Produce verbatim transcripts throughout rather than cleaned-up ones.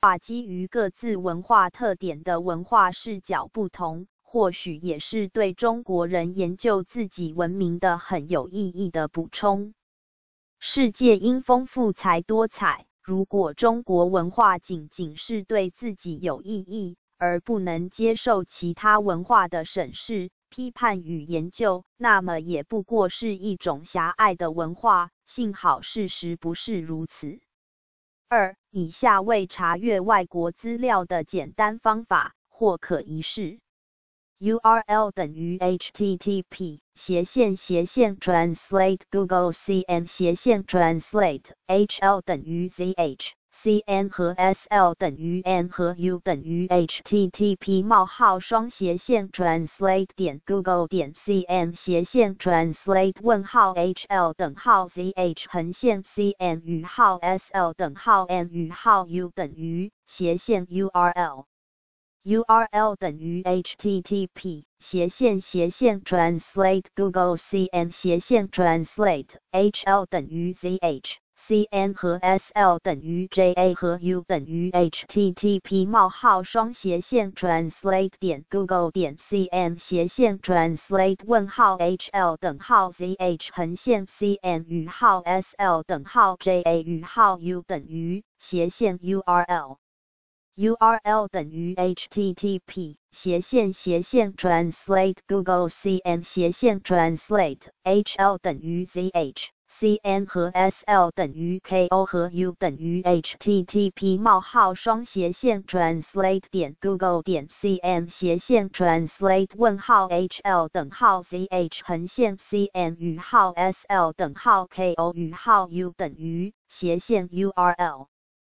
化基于各自文化特点的文化视角不同，或许也是对中国人研究自己文明的很有意义的补充。世界因丰富才多彩，如果中国文化仅仅是对自己有意义，而不能接受其他文化的审视、批判与研究，那么也不过是一种狭隘的文化，幸好事实不是如此。二、以下为查阅外国资料的简单方法，或可一试。U R L 等于 H T T P 斜线斜线 translate Google C M 斜线 translate H L 等于 Z H C N 和 S L 等于 N 和 U 等于 H T T P 冒号双斜线 translate 点 Google 点 C M 斜线 translate 问号 H L 等号 Z H 横线 C N 语号 S L 等号 N 语号 U 等于斜线 U R L U R L 等于 H T T P 斜线斜线 translate Google C M 斜线 translate H L 等于 Z H C N 和 S L 等于 J A 和 U 等于 H T T P 冒号双斜线 translate 点 Google 点 C M 斜线 translate 问号 H L 等号 Z H 横线 C N 语号 S L 等号 J A 语号 U 等于斜线 U R L U R L 等于 H T T P 斜线斜线 translate Google C M 斜线 translate H L 等于 Z H C N 和 S L 等于 K O 和 U 等于 H T T P 冒号双斜线 translate 点 Google 点 C M 斜线 translate 问号 H L 等号 Z H 横线 C N 语号 S L 等号 K O 语号 U 等于斜线 U R L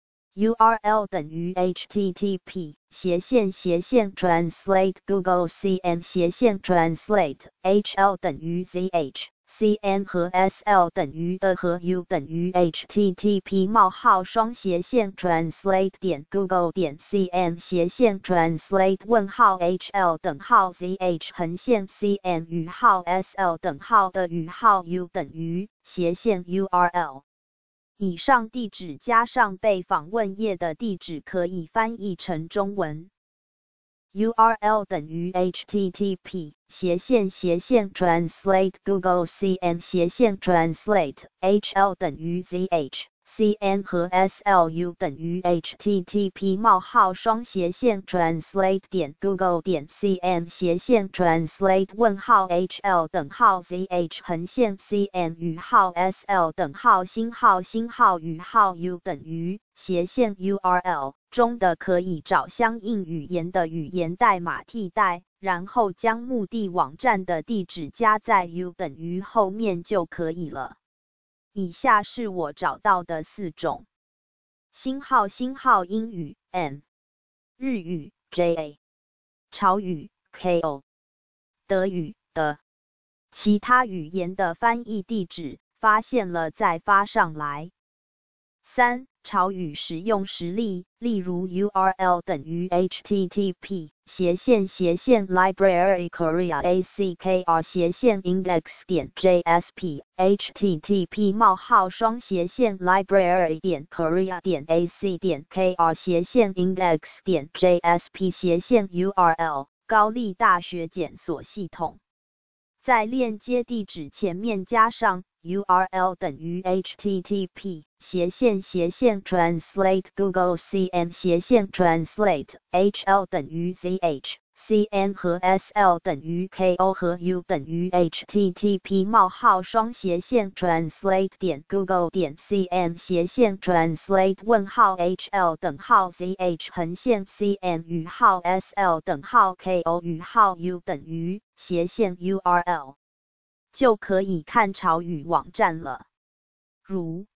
U R L 等于 H T T P 斜线斜线 translate Google C M 斜线 translate H L 等于 Z H C N 和 S L 等于的和 U 等于 H T T P 冒号双斜线 translate 点 Google 点 C M 斜线 translate 问号 H L 等号 Z H 横线 C N 语号 S L 等号的语号 U 等于斜线 U R L。以上地址加上被访问页的地址可以翻译成中文。U R L 等于 H T T P 斜线斜线 translate Google C M 斜线 translate H L 等于 Z H C N 和 S L U 等于 H T T P 冒号双斜线 translate 点 Google 点 C M 斜线 translate 问号 H L 等号 Z H 横线 C N 语号 S L 等号星号星号语号 U 等于斜线 U R L 中的可以找相应语言的语言代码替代，然后将目的网站的地址加在 U 等于后面就可以了。以下是我找到的四种：星号星号英语 N 日语 J A 潮语 K O 德语的其他语言的翻译地址发现了再发上来。三潮语使用实例，例如 U R L 等于 H T T P 斜线斜线 library korea A C K R 斜线 index 点 J S P H T T P 冒号双斜线 library 点 korea 点 A C 点 K R 斜线 index 点 J S P 斜线 U R L 高丽大学检索系统。在链接地址前面加上 U R L 等于 H T T P 斜线斜线 translate Google C M 斜线 translate H L 等于 Z H C N 和 S L 等于 K O 和 U 等于 H T T P 冒号双斜线 translate 点 Google 点 C M 斜线 translate 问号 H L 等号 Z H 横线 C N 语号 S L 等号 K O 语号 U 等于斜线 U R L 就可以看潮语网站了。如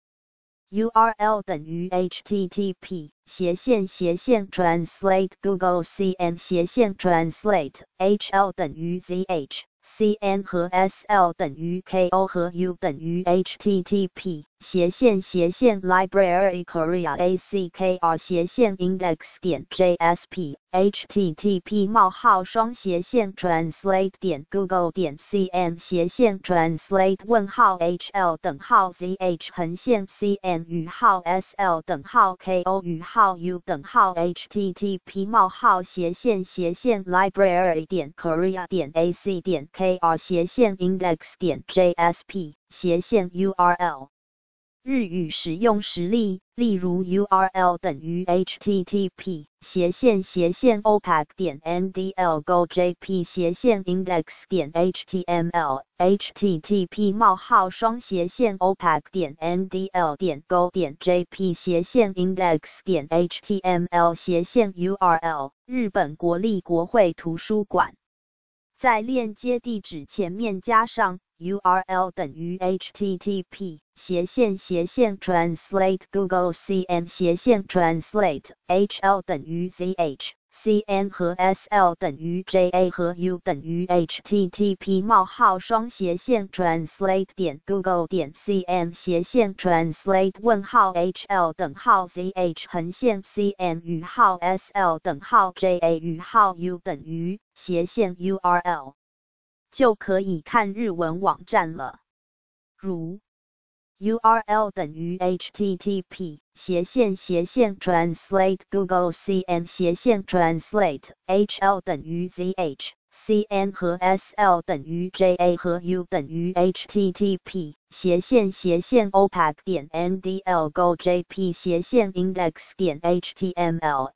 U R L 等于 H T T P 斜线斜线 translate Google C M 斜线 translate H L 等于 Z H cn 和 sl 等于 ko 和 u 等于 http 斜线斜线 library korea ackr 斜线 index 点 jsp http 冒号双斜线 translate 点 google 点 cn 斜线 translate 问号 hl 等号 zh 横线 cn 语号 sl 等号 ko 语号 u 等号 http 冒号斜线斜线 library 点 korea 点 ac 点 kr 斜线 index 点 jsp 斜线 url 日语使用实例，例如 U R L 等于 http 斜线斜线 opac 点 ndl go jp 斜线 index 点 html http 冒号双斜线 opac 点 ndl 点 go 点 jp 斜线 index 点 html 斜线 url 日本国立国会图书馆，在链接地址前面加上 U R L 等于 http 斜线斜线 translate google cn 斜线 translate hl 等于 zh cn 和 sl 等于 ja 和 u 等于 http 冒号双斜线 translate 点 google 点 cn 斜线 translate 问号 hl 等号 zh 横线 cn 语号 sl 等号 ja 语号 u 等于斜线 url 就可以看日文网站了，如 U R L 等于 http 斜线斜线 translate google cn 斜线 translate hl 等于 zh cn 和 sl 等于 ja 和 u 等于 http 斜线斜线 opac 点 ndl go jp 斜线 index 点 html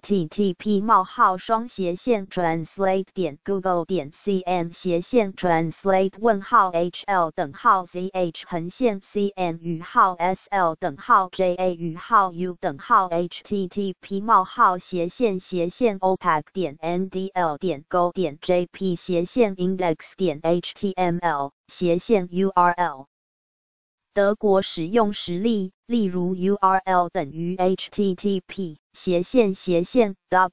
http 冒号双斜线 translate 点 google 点 cn 斜线 translate 问号 hl 等号 zh 横线 cn 语号 sl 等号 ja 语号 u 等号 http 冒号斜线斜线 opac 点 ndl 点 go 点 jp 斜线 index 点 html 斜线 url 德国使用实例，例如 U R L 等于 http 斜线斜线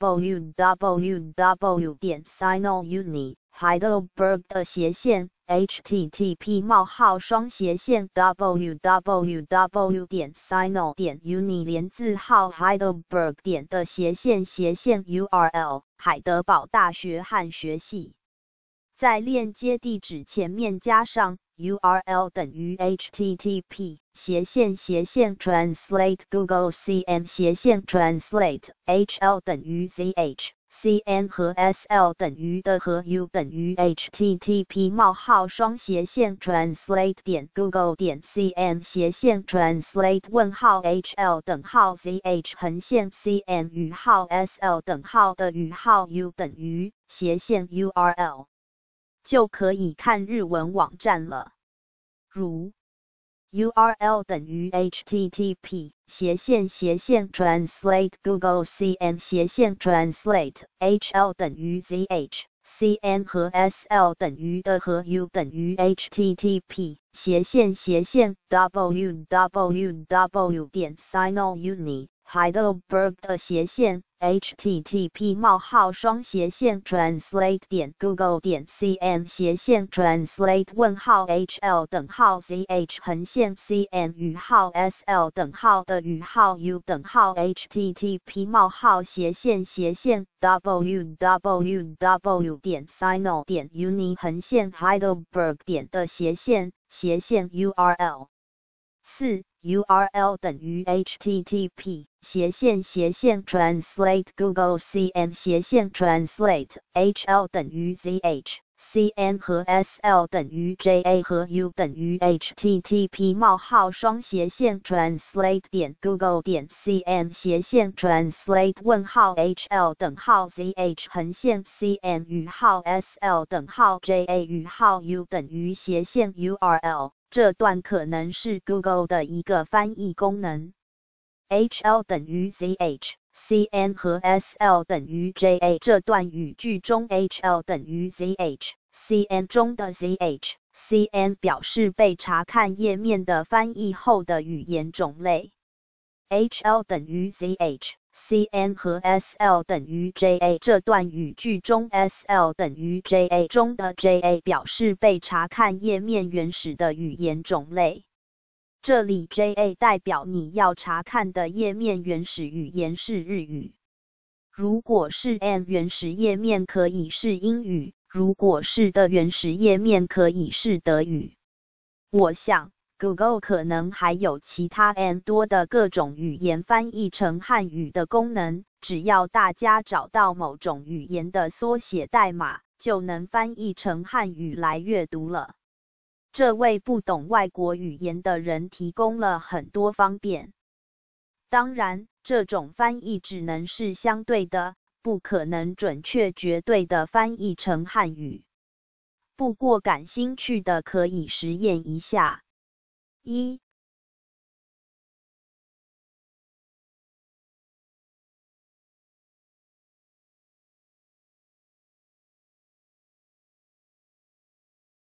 www 点 sino uni Heidelberg 的斜线 http 冒号双斜线 www 点 sino 点 uni 连字号 Heidelberg 点的斜线斜线 U R L 海德堡大学汉学系，在链接地址前面加上 U R L 等于 http 斜线斜线 translate google cn 斜线 translate hl 等于 zh cn 和 sl 等于的和 u 等于 http 冒号双斜线 translate 点 google 点 cn 斜线 translate 问号 hl 等号 zh 横线 cn 语号 sl 等号的语号 u 等于斜线 url 就可以看日文网站了，如 U R L 等于 http 斜线斜线 translate google cn 斜线 translate hl 等于 zh cn 和 sl 等于的和 u 等于 http 斜线斜线 www 点 sino uni Heidelberg 的斜线 http 冒号双斜线 translate 点 google 点 cn 斜线 translate 问号 hl 等号 zh 横线 cn 语号 sl 等号的语号 u 等号 http 冒号斜线斜线 www 点 sino 点 uni 横线 Heidelberg 点的斜线斜线 url 四 U R L 等于 http 斜线斜线 translate google cn 斜线 translate hl 等于 zh cn 和 sl 等于 ja 和 u 等于 http 冒号双斜线 translate 点 google 点 cn 斜线 translate 问号 hl 等号 zh 横线 cn 语号 sl 等号 ja 语号 u 等于斜线 url。这段可能是 Google 的一个翻译功能。hl 等于 zh cn 和 sl 等于 ja 这段语句中 hl 等于 zh cn 中的 zh cn 表示被查看页面的翻译后的语言种类。hl 等于 zh C N 和 S L 等于 J A 这段语句中 S L 等于 J A 中的 J A 表示被查看页面原始的语言种类。这里 J A 代表你要查看的页面原始语言是日语。如果是 N 原始页面可以是英语，如果是的原始页面可以是德语。我想 Google 可能还有其他 N 多的各种语言翻译成汉语的功能，只要大家找到某种语言的缩写代码，就能翻译成汉语来阅读了。这为不懂外国语言的人提供了很多方便。当然，这种翻译只能是相对的，不可能准确绝对的翻译成汉语。不过感兴趣的可以实验一下。一